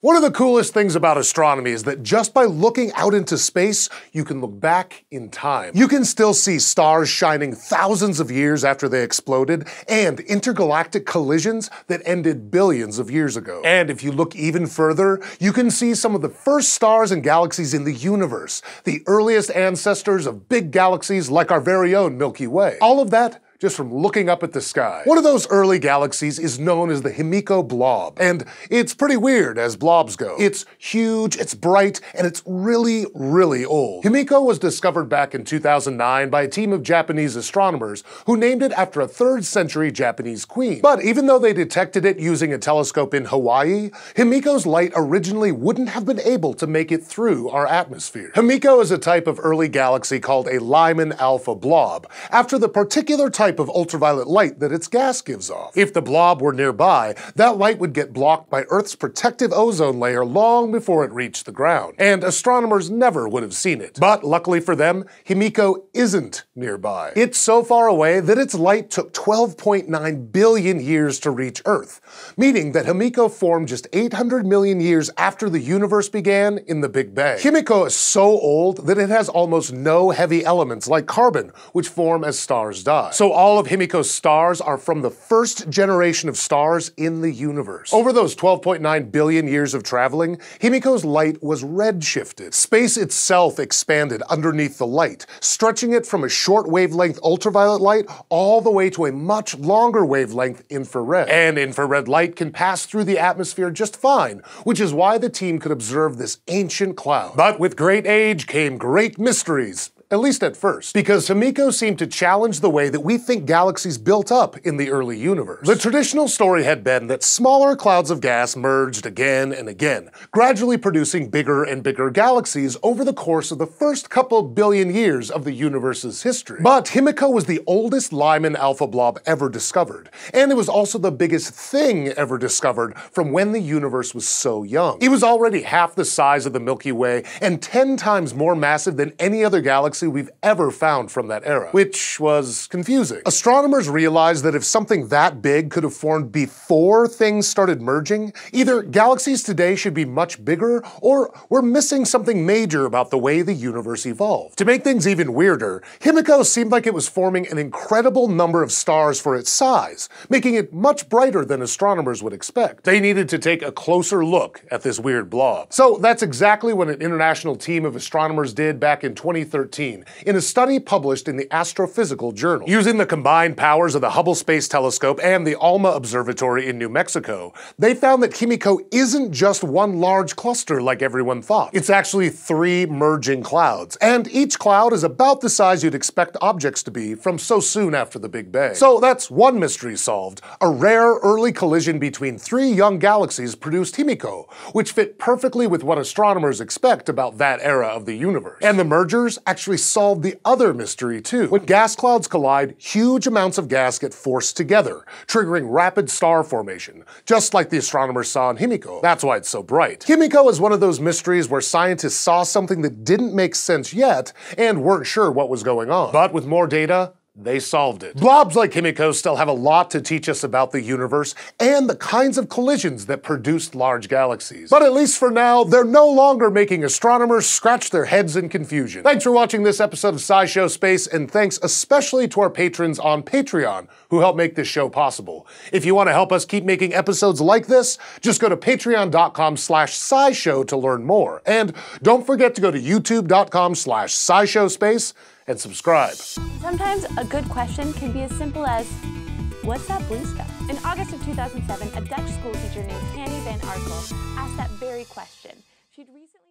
One of the coolest things about astronomy is that just by looking out into space, you can look back in time. You can still see stars shining thousands of years after they exploded, and intergalactic collisions that ended billions of years ago. And if you look even further, you can see some of the first stars and galaxies in the universe, the earliest ancestors of big galaxies like our very own Milky Way. All of that just from looking up at the sky. One of those early galaxies is known as the Himiko Blob, and it's pretty weird as blobs go. It's huge, it's bright, and it's really, really old. Himiko was discovered back in 2009 by a team of Japanese astronomers who named it after a 3rd century Japanese queen. But even though they detected it using a telescope in Hawaii, Himiko's light originally wouldn't have been able to make it through our atmosphere. Himiko is a type of early galaxy called a Lyman alpha blob, after the particular type of ultraviolet light that its gas gives off. If the blob were nearby, that light would get blocked by Earth's protective ozone layer long before it reached the ground, and astronomers never would have seen it. But luckily for them, Himiko isn't nearby. It's so far away that its light took 12.9 billion years to reach Earth, meaning that Himiko formed just 800 million years after the universe began in the Big Bang. Himiko is so old that it has almost no heavy elements like carbon, which form as stars die. So all of Himiko's stars are from the first generation of stars in the universe. Over those 12.9 billion years of traveling, Himiko's light was redshifted. Space itself expanded underneath the light, stretching it from a short wavelength ultraviolet light all the way to a much longer wavelength infrared. And infrared light can pass through the atmosphere just fine, which is why the team could observe this ancient cloud. But with great age came great mysteries. At least at first, because Himiko seemed to challenge the way that we think galaxies built up in the early universe. The traditional story had been that smaller clouds of gas merged again and again, gradually producing bigger and bigger galaxies over the course of the first couple billion years of the universe's history. But Himiko was the oldest Lyman alpha blob ever discovered, and it was also the biggest thing ever discovered from when the universe was so young. It was already half the size of the Milky Way and 10 times more massive than any other galaxy we've ever found from that era, which was confusing. Astronomers realized that if something that big could have formed before things started merging, either galaxies today should be much bigger, or we're missing something major about the way the universe evolved. To make things even weirder, Himiko seemed like it was forming an incredible number of stars for its size, making it much brighter than astronomers would expect. They needed to take a closer look at this weird blob. So that's exactly what an international team of astronomers did back in 2013. In a study published in the Astrophysical Journal. Using the combined powers of the Hubble Space Telescope and the ALMA Observatory in New Mexico, they found that Himiko isn't just one large cluster like everyone thought. It's actually 3 merging clouds, and each cloud is about the size you'd expect objects to be from so soon after the Big Bang. So that's one mystery solved. A rare early collision between 3 young galaxies produced Himiko, which fit perfectly with what astronomers expect about that era of the universe. And the mergers actually solved the other mystery too. When gas clouds collide, huge amounts of gas get forced together, triggering rapid star formation, just like the astronomers saw in Himiko. That's why it's so bright. Himiko is one of those mysteries where scientists saw something that didn't make sense yet and weren't sure what was going on. But with more data, they solved it. Blobs like Himiko still have a lot to teach us about the universe and the kinds of collisions that produced large galaxies. But at least for now, they're no longer making astronomers scratch their heads in confusion. Thanks for watching this episode of SciShow Space, and thanks especially to our patrons on Patreon who help make this show possible. If you want to help us keep making episodes like this, just go to patreon.com/SciShow to learn more. And don't forget to go to youtube.com/SciShowSpace and subscribe. Sometimes a good question can be as simple as, what's that blue stuff? In August of 2007, a Dutch school teacher named Hanny van Arkel asked that very question. She'd recently